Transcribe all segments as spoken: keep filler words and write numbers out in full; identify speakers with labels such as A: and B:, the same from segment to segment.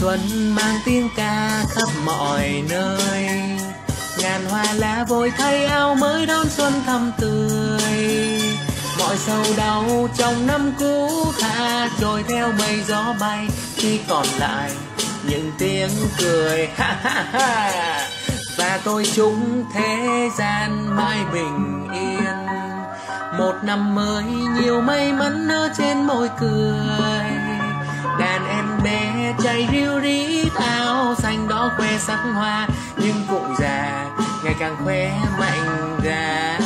A: Xuân mang tiếng ca khắp mọi nơi, ngàn hoa lá vội thay áo mới đón xuân thắm tươi. Mọi sầu đau trong năm cũ tha trôi theo mây gió bay, chỉ còn lại những tiếng cười ha ha ha. Và tôi chúc thế gian mãi bình yên, một năm mới nhiều may mắn ở trên môi cười. Đàn em bé chạy ríu rít áo xanh đó khoe sắc hoa, nhưng cụ già ngày càng khỏe mạnh ra.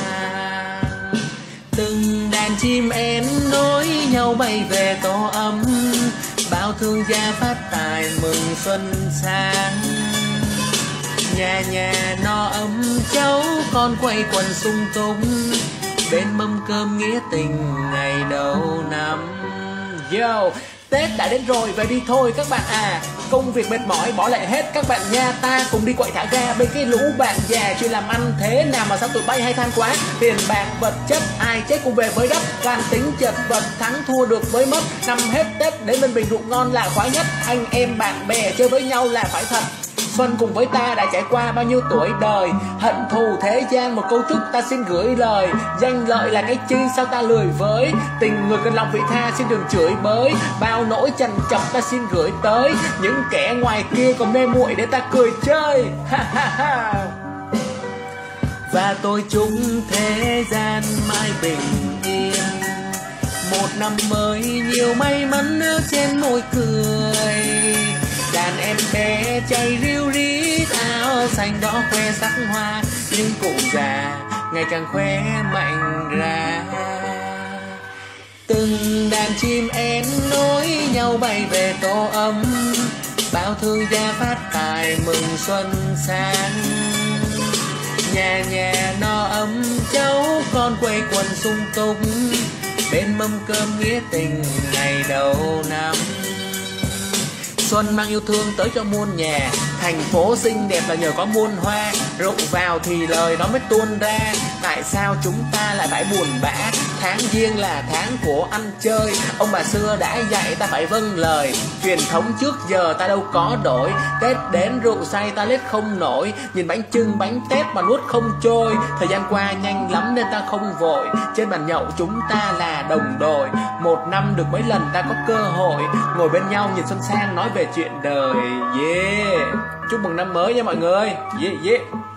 A: Từng đàn chim én nối nhau bay về tổ ấm, bao thương gia phát tài mừng xuân sang. Nhà nhà no ấm cháu con quay quần sung túc, bên mâm cơm nghĩa tình ngày đầu năm. Yo, Tết đã đến rồi, về đi thôi các bạn à. Công việc mệt mỏi bỏ lại hết các bạn nha, ta cùng đi quậy thả ga bên cái lũ bạn già chưa làm ăn thế nào mà sao tụi bay hay than quá. Tiền bạc vật chất ai chết cũng về với đất, can tính chật vật thắng thua được với mất. Năm hết Tết đến bên bình rượu ngon là khoái nhất, anh em bạn bè chơi với nhau là phải thật. Xuân cùng với ta đã trải qua bao nhiêu tuổi đời, hận thù thế gian một câu chúc ta xin gửi lời. Danh lợi là cái chi sao ta lười với, tình người cần lòng vị tha xin đừng chửi bới. Bao nỗi chằn chọc ta xin gửi tới những kẻ ngoài kia còn mê muội để ta cười chơi ha ha ha. Và tôi chúc thế gian mãi bình yên, một năm mới nhiều may mắn ở trên môi cười. Đàn em bé chạy ríu rít áo xanh đó khoe sắc hoa, nhưng cụ già ngày càng khỏe mạnh ra. Từng đàn chim én nối nhau bay về tổ ấm, bao thương gia phát tài mừng xuân sang. Nhà nhà no ấm cháu con quây quần sung túc, bên mâm cơm nghĩa tình ngày đầu năm. Xuân mang yêu thương tới cho muôn nhà, thành phố xinh đẹp là nhờ có muôn hoa. Rụng vào thì lời nó mới tuôn ra, tại sao chúng ta lại phải buồn bã. Tháng Giêng là tháng của ăn chơi, ông bà xưa đã dạy ta phải vâng lời. Truyền thống trước giờ ta đâu có đổi, Tết đến rượu say ta lết không nổi. Nhìn bánh chưng bánh tét mà nuốt không trôi, thời gian qua nhanh lắm nên ta không vội. Trên bàn nhậu chúng ta là đồng đội, một năm được mấy lần ta có cơ hội ngồi bên nhau nhìn xuân sang nói về chuyện đời. Yeah, chúc mừng năm mới nha mọi người. Yeah yeah.